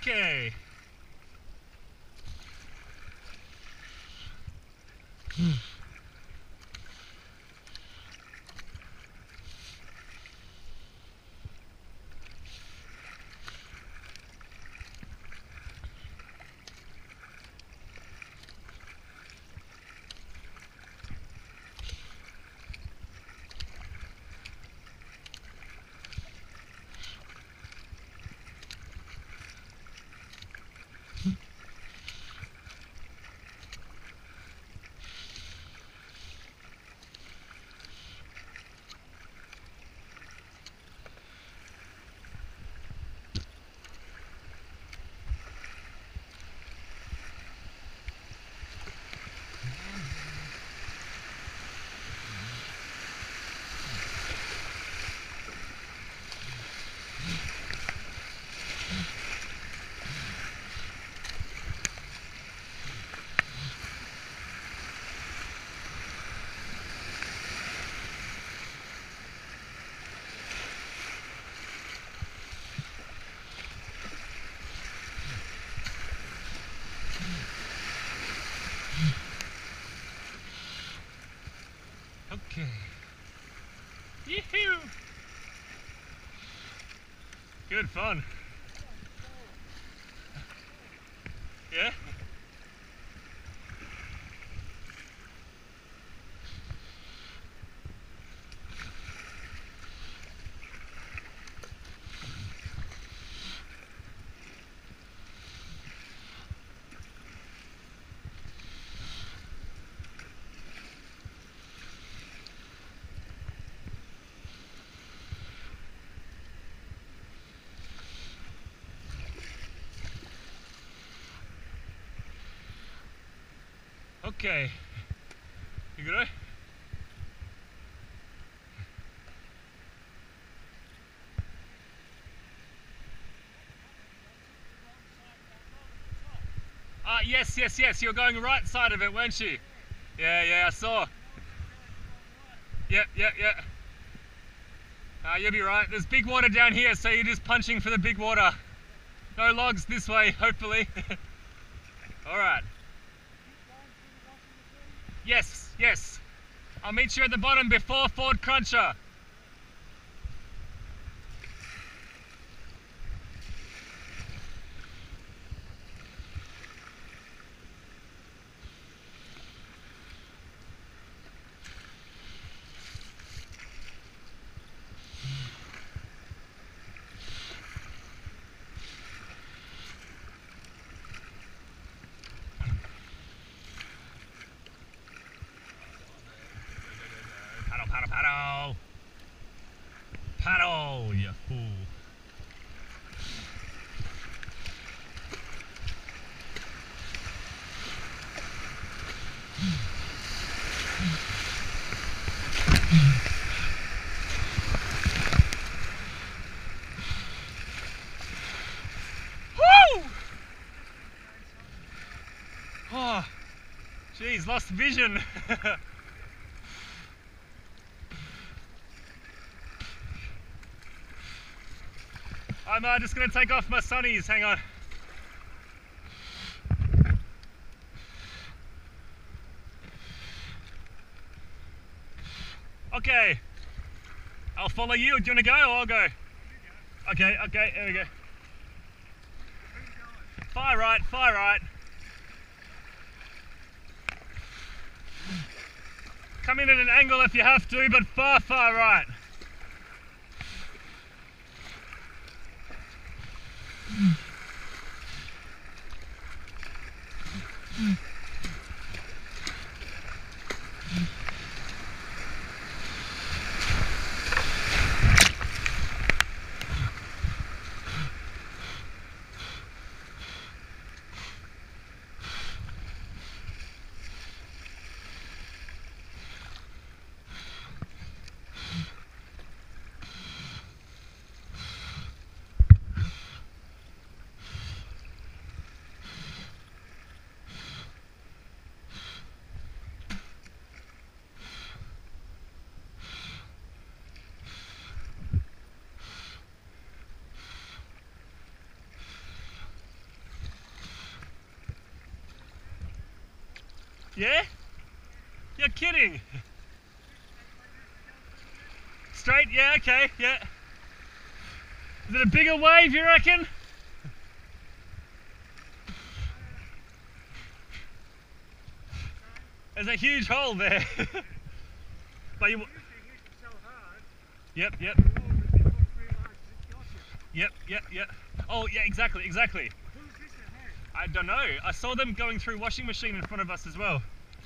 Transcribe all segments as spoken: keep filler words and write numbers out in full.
Okay. Okay. Yee-hoo! Good fun. Yeah? Okay. You good? Ah, uh, yes, yes, yes. You're going right side of it, weren't you? Yeah, yeah, I saw. Yep, yep, yep. Uh, you'll be right. There's big water down here, so you're just punching for the big water. No logs this way, hopefully. Alright. Yes, yes. I'll meet you at the bottom before Ford Cruncher. Paddle, paddle, paddle. Paddle, you fool. Woo! Oh, geez, lost vision. I'm uh, just going to take off my sunnies, hang on. Okay, I'll follow you. Do you want to go or I'll go? Okay, okay, here we go. Far right, far right. Come in at an angle if you have to, but far, far right. Yeah? You're kidding. Straight? Yeah, okay, yeah. Is it a bigger wave, you reckon? There's a huge hole there. But you... Yep, yep. Yep, yep, yep. Oh, yeah, exactly, exactly. I don't know. I saw them going through washing machine in front of us as well.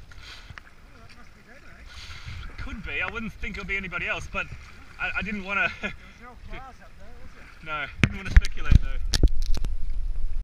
Could be. I wouldn't think it'll be anybody else, but I, I didn't want to... There was no cars up there, was there? No, didn't want to speculate though.